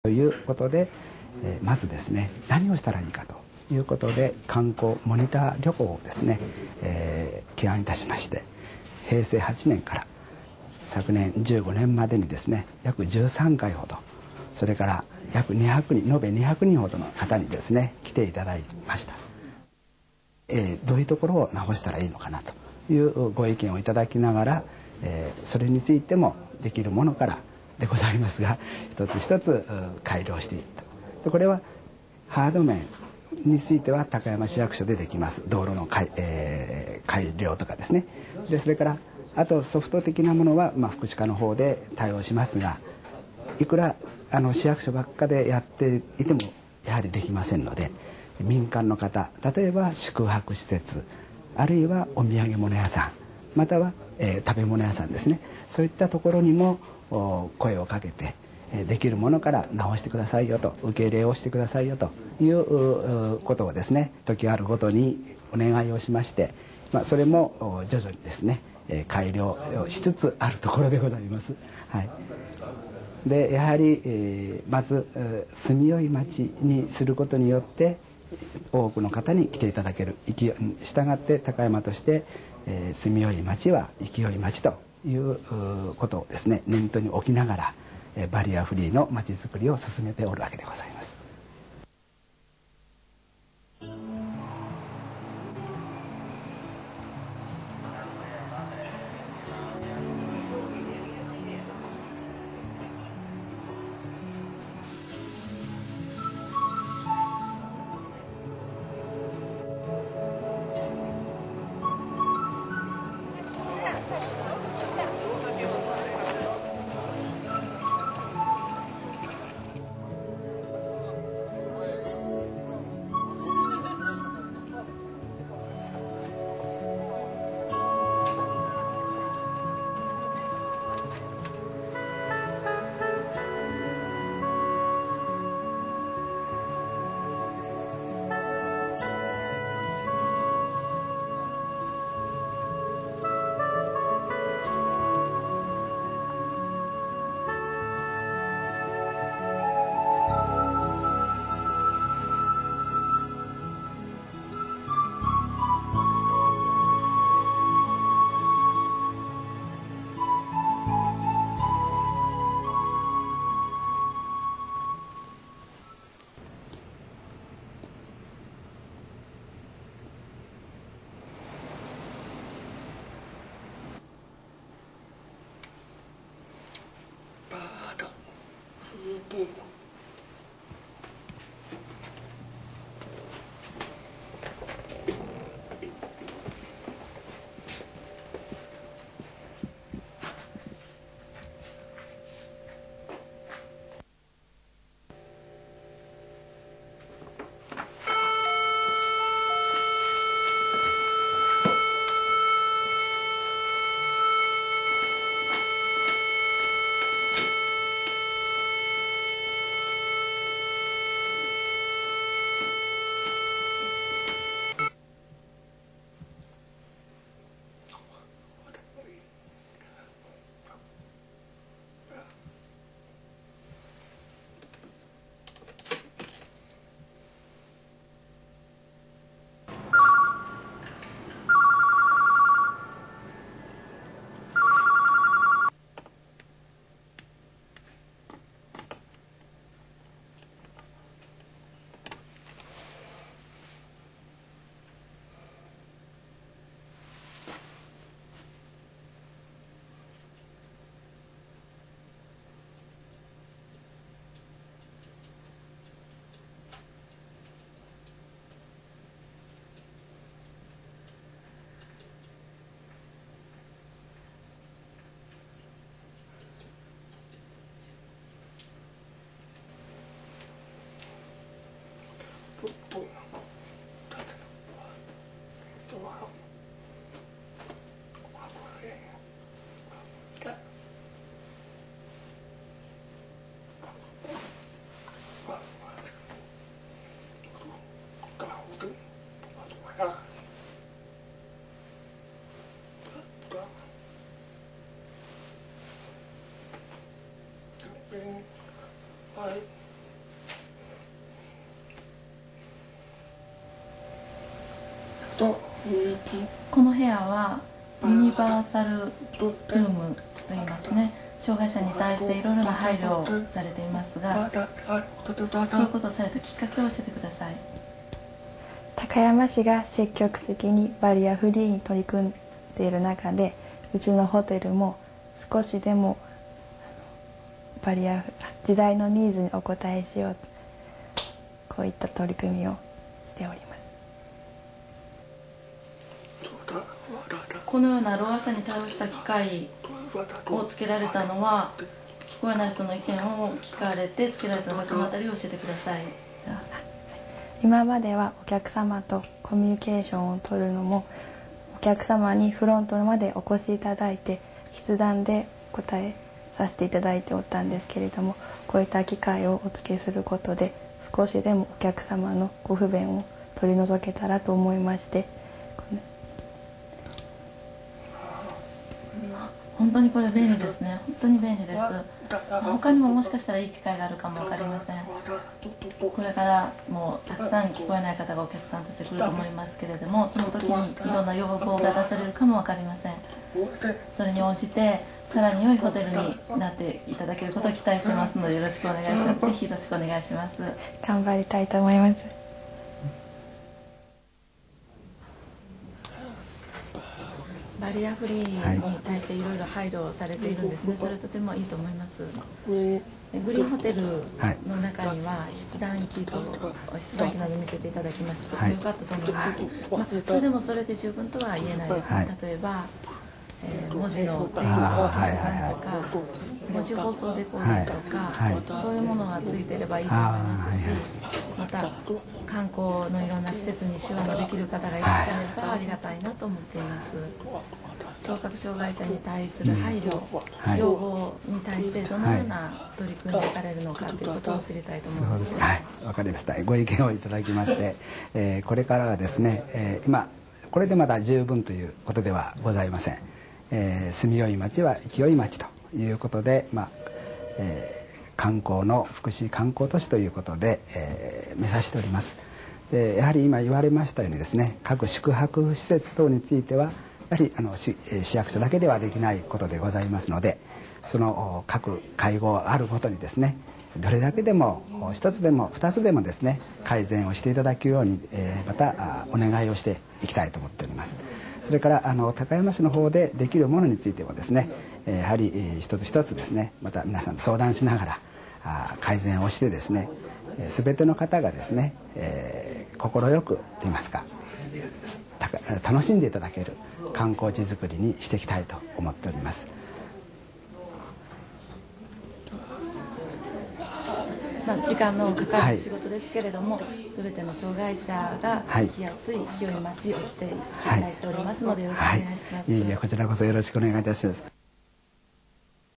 ということで、まずですね、何をしたらいいかということで観光モニター旅行をですね、起案いたしまして、平成8年から昨年15年までにですね、約13回ほど、それから約200人、延べ200人ほどの方にですね来ていただきました。どういうところを直したらいいのかなというご意見をいただきながら、それについてもできるものからでございますが、一つ一つ改良していった。これはハード面については高山市役所でできます。道路の改良とかですね。でそれからあとソフト的なものは、福祉課の方で対応しますが、いくら市役所ばっかでやっていてもやはりできませんので、民間の方、例えば宿泊施設、あるいはお土産物屋さん、または、食べ物屋さんですね、そういったところにも声をかけて、できるものから直してくださいよと、受け入れをしてくださいよということをですね、時あるごとにお願いをしまして、それも徐々にですね改良しつつあるところでございます。はい、でやはり、まず住みよい町にすることによって多くの方に来ていただける、したがって高山として、住みよい町は生きよい町ということをですね念頭に置きながら、バリアフリーの町づくりを進めておるわけでございます。 この部屋はユニバーサルルームと言いますね。障害者に対していろいろな配慮をされていますが、そういうことをされたきっかけを教えてください。 高山市が積極的にバリアフリーに取り組んでいる中で、うちのホテルも少しでも時代のニーズにお応えしようと、こういった取り組みをしております。 このようなろう者に対応した機械をつけられたのは、聞こえない人の意見を聞かれてつけられたのか、そのあたりを教えてください。 今まではお客様とコミュニケーションを取るのも、お客様にフロントまでお越しいただいて筆談で答えさせていただいておったんですけれども、こういった機会をお付けすることで少しでもお客様のご不便を取り除けたらと思いまして、 本当にこれ便利ですね。本当に便利です。他にももしかしたらいい機会があるかも分かりません。これからもうたくさん聞こえない方がお客さんとして来ると思いますけれども、その時にいろんな要望が出されるかも分かりません。それに応じてさらに良いホテルになっていただけることを期待してますので、よろしくお願いします。ぜひよろしくお願いします。 頑張りたいと思います。 バリアフリーに対していろいろ配慮されているんですね。それとてもいいと思います。グリーンホテルの中には筆談機など見せていただきまして、とても良かったと思います。それでもそれで十分とは言えないですね。例えば文字の電話掲示板とか文字放送デコードとか、そういうものがついていればいいと思いますし、また観光のいろんな施設に手話のできる方がいらっしゃればありがたいなと思っています。聴覚障害者に対する配慮、要望に対してどのような取り組んでいかれるのかということを知りたいと思います。 はい、わかりました。ご意見をいただきまして、これからはですね、今これでまだ十分ということではございません。住みよい町は生きよい町ということで、観光の福祉観光都市ということで、目指しております。でやはり今言われましたようにですね、各宿泊施設等についてはやはり市役所だけではできないことでございますので、その各会合あるごとにですね、どれだけでも一つでも二つでもですね改善をしていただくように、またお願いをしていきたいと思っております。それから高山市の方でできるものについてもですね、やはり一つ一つですね、また皆さんと相談しながら改善をしてですね、全ての方がですね、快くと言いますか楽しんでいただける観光地づくりにしていきたいと思っております。 時間のかかる仕事ですけれども、全ての障害者が生きやすい清い町を期待しておりますので、よろしくお願いします。 いえいえ、こちらこそよろしくお願いいたします。